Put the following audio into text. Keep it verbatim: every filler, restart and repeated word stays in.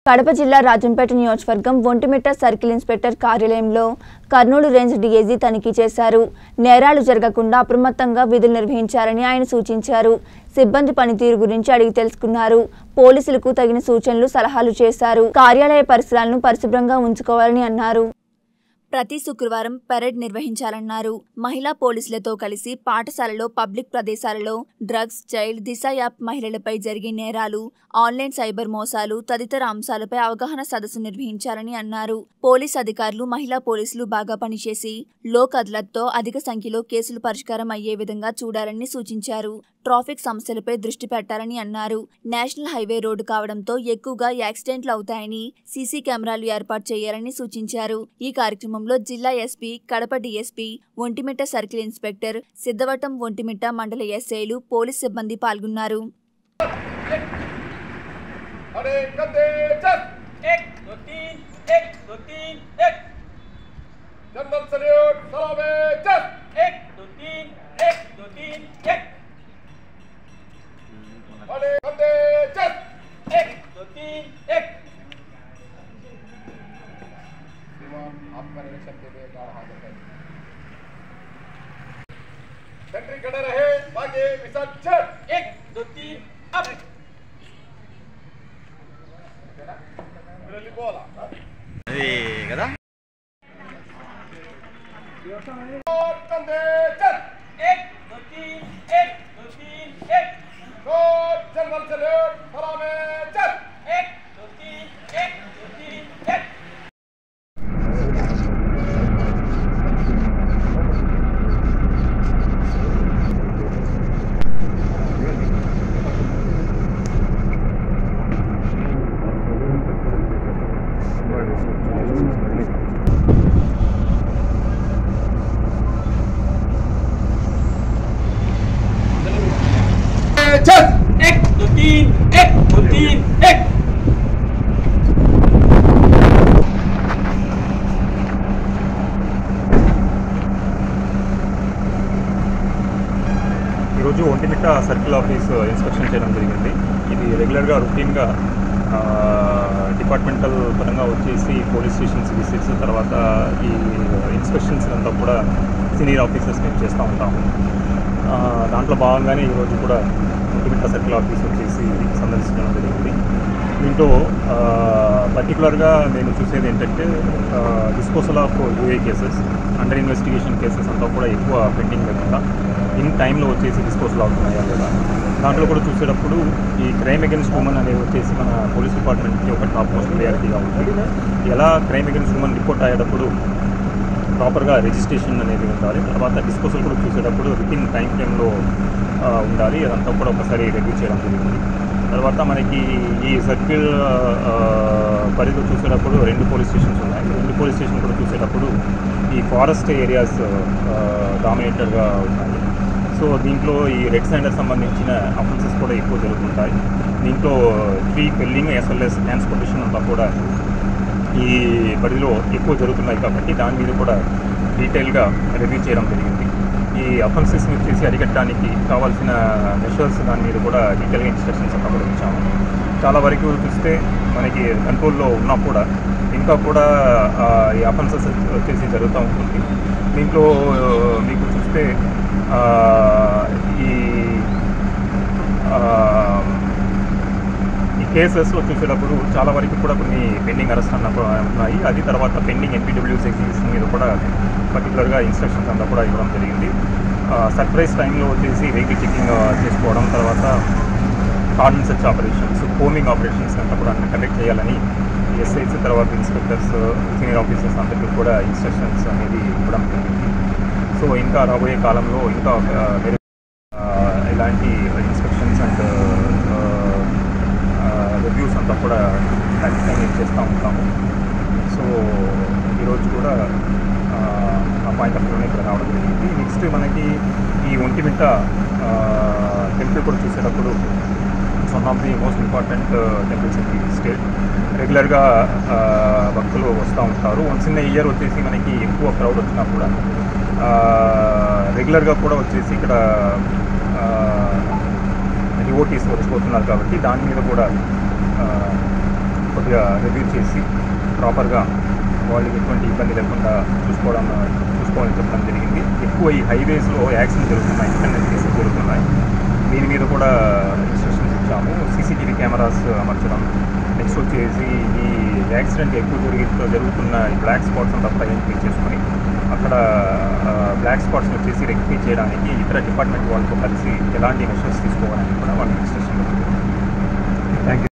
కడప జిల్లా రాజంపేట నియోజకవర్గం Vontimitta circle inspector కార్యాలయంలో కర్నూలు రేంజ్ డీఐజీ తనిఖీ చేశారు. నేరాలు జరగకుండా అప్రమత్తంగా విధులు నిర్వహించాలని ఆయన సూచించారు. సిబ్బంది పనితీరు గురించి అడిగి తెలుసుకున్నారు. పోలీసులకు తగిన సూచనలు సలహాలు చేశారు. కార్యాలయ పరిసరాలను పరిశుభ్రంగా ఉంచుకోవాలని అన్నారు. ప్రతి శుక్రవారం పెరేడ్ నిర్వహించాలన్నారు. మహిళా పోలీసులతో కలిసి పాఠశాలలో, పబ్లిక్ ప్రదేశాలలో డ్రగ్స్, చైల్డ్ దిశ యాప్, మహిళలపై జరిగే నేరాలు, ఆన్లైన్ సైబర్ మోసాలు తదితర అంశాలపై అవగాహన సదస్సు నిర్వహించాలని అన్నారు. పోలీస్ అధికారులు, మహిళా పోలీసులు బాగా పనిచేసి లోక్ అదాలత్తో అధిక సంఖ్యలో కేసులు పరిష్కారం అయ్యే విధంగా చూడాలని సూచించారు. ట్రాఫిక్ సమస్యలపై దృష్టి పెట్టాలని అన్నారు. నేషనల్ హైవే రోడ్డు కావడంతో ఎక్కువగా యాక్సిడెంట్లు అవుతాయని సీసీ కెమెరాలు ఏర్పాటు చేయాలని సూచించారు. ఈ కార్యక్రమంలో జిల్లా SP, Kadapa DSP, Vontimitta circle inspector, Siddhavatam, Vontimitta మండల ఎస్ఐలు, పోలీస్ సిబ్బంది పాల్గొన్నారు. आपका निरीक्षण के लिए कार हाजिर है। सेंट्री खड़े रहे, आगे विसर्जन। एक दो तीन अब रैली बोला अरे कदा और कंधे चल। एक दो तीन एक दो तीन एक दो जनरल सैल्यूट सलामे चल। एक दो तीन एक दो तीन एक चल। एक दो तीन एक दो तीन एक ఈరోజు ఒంటిమిట్ట సర్కిల్ ఆఫీస్ ఇన్స్పెక్షన్ చేయడం జరిగింది. ఇది రెగ్యులర్గా రొటీన్గా డిపార్ట్మెంటల్ పరంగా వచ్చేసి పోలీస్ స్టేషన్స్ విజిట్స్, తర్వాత ఈ ఇన్స్పెక్షన్స్ అంతా కూడా సీనియర్ ఆఫీసర్స్ మేము చేస్తూ ఉంటాము. దాంట్లో భాగంగానే ఈరోజు కూడా ఒంటిమిట్ట సర్కిల్ ఆఫీస్ వచ్చేసి సందర్శించడం జరిగింది. దీంట్లో పర్టికులర్గా నేను చూసేది ఏంటంటే disposal of UA cases, under investigation cases అంతా కూడా ఎక్కువ పెండింగ్ లేకుండా ఇన్ టైంలో వచ్చేసి డిస్పోజల్ అవుతున్నాయా లేదా. దాంట్లో కూడా చూసేటప్పుడు ఈ క్రైమ్ అగెన్స్ట్ ఉమెన్ అనేది వచ్చేసి మన పోలీస్ డిపార్ట్మెంట్కి ఒక టాప్ మోస్ట్ ప్రయారిటీగా ఉంటుంది. ఎలా క్రైమ్ అగెన్స్ట్ ఉమెన్ రిపోర్ట్ అయ్యేటప్పుడు ప్రాపర్గా రిజిస్ట్రేషన్ అనేది ఉండాలి. తర్వాత డిస్పోజల్ కూడా చూసేటప్పుడు విత్ ఇన్ టైం ఫ్రేమ్లో ఉండాలి. అదంతా కూడా ఒకసారి రివ్యూ చేయడం జరిగింది. తర్వాత మనకి ఈ సర్కిల్ పరిధిలో చూసేటప్పుడు రెండు పోలీస్ స్టేషన్స్ ఉన్నాయి. రెండు పోలీస్ స్టేషన్ కూడా చూసేటప్పుడు ఈ ఫారెస్ట్ ఏరియాస్ డామినేటెడ్గా ఉన్నాయి. సో దీంట్లో ఈ రెడ్ సైండర్ సంబంధించిన అఫెన్సెస్ కూడా ఎక్కువ జరుగుతుంటాయి. దీంట్లో tree felling as well as transportation అంతా కూడా ఈ పరిధిలో ఎక్కువ జరుగుతున్నాయి కాబట్టి దాని మీద కూడా డీటెయిల్గా రివ్యూ చేయడం జరిగింది. ఈ అఫెన్సెస్ని వచ్చేసి అరికట్టడానికి కావాల్సిన మెషర్స్ దాని మీద కూడా డీటెయిల్గా ఇన్స్ట్రక్షన్స్ అంతా కూడా ఇచ్చాము. చాలా వరకు చూస్తే మనకి కంట్రోల్లో ఉన్నా కూడా ఇంకా కూడా ఈ అఫెన్సెస్ వచ్చేసి జరుగుతూ ఉంటుంది. దీంట్లో మీకు చూస్తే ఈ ఈ కేసెస్లో చూసేటప్పుడు చాలా వరకు కూడా కొన్ని పెండింగ్ అరెస్ట్ అన్న ఉన్నాయి. అది తర్వాత పెండింగ్ ఎన్పీడబ్ల్యూస్ ఎగ్జిక్యూషన్ మీద కూడా పర్టికులర్గా ఇన్స్ట్రక్షన్స్ అంతా కూడా ఇవ్వడం జరిగింది. సర్ప్రైజ్ టైంలో వచ్చేసి వెహికల్ చెకింగ్ చేసుకోవడం, తర్వాత cordon search operations, combing operations అంతా కూడా కండక్ట్ చేయాలని ఎస్ఐస్, తర్వాత ఇన్స్పెక్టర్స్, సీనియర్ ఆఫీసర్స్ అందరికీ కూడా ఇన్స్ట్రక్షన్స్ అనేది ఇవ్వడం జరిగింది. సో ఇంకా రాబోయే కాలంలో ఇంకా ఇలాంటి ఇన్స్పెక్షన్స్ అండ్ రివ్యూస్ అంతా కూడా కంటిన్యూ చేస్తూ ఉంటాము. సో ఈరోజు కూడా ఆ పాయింట్ ఆఫ్ వ్యూలో ఇక్కడ రావడం జరిగింది. నెక్స్ట్ మనకి ఈ ఒంటిమిట్ట టెంపుల్ కూడా చూసేటప్పుడు one of the most important temples in the state. రెగ్యులర్గా భక్తులు వస్తూ ఉంటారు. వన్స్ ఇన్ ఇయర్ వచ్చేసి మనకి ఎక్కువ క్రౌడ్ వచ్చినా కూడా రెగ్యులర్గా కూడా వచ్చేసి ఇక్కడ డివోటీస్ వచ్చిపోతున్నారు కాబట్టి దాని మీద కూడా కొద్దిగా రివ్యూ చేసి ప్రాపర్గా వాళ్ళకి ఎటువంటి ఇబ్బంది లేకుండా చూసుకోవడం చూసుకోవాలని చెప్పడం జరిగింది. ఎక్కువ ఈ హైవేస్లో యాక్సిడెంట్ జరుగుతున్నాయి, ఇన్సిడెంట్ కేసెస్ జరుగుతున్నాయి. దీని మీద కూడా ఇన్స్ట్రక్షన్స్ ఇచ్చాము. సీసీటీవీ కెమెరాస్ అమర్చడం, నెక్స్ట్ వచ్చేసి ఈ యాక్సిడెంట్ ఎక్కువ జరిగి జరుగుతున్న బ్లాక్ స్పాట్స్ అంతా కూడా ఐడెంటిఫై చేసుకొని అక్కడ బ్లాక్ స్పాట్స్ వచ్చేసి రెక్టిఫై చేయడానికి ఇతర డిపార్ట్మెంట్ వాళ్ళతో కలిసి ఎలాంటి మెషర్స్ తీసుకోవాలని కూడా వాళ్ళకి ఇన్స్ట్రక్షన్. Thank you.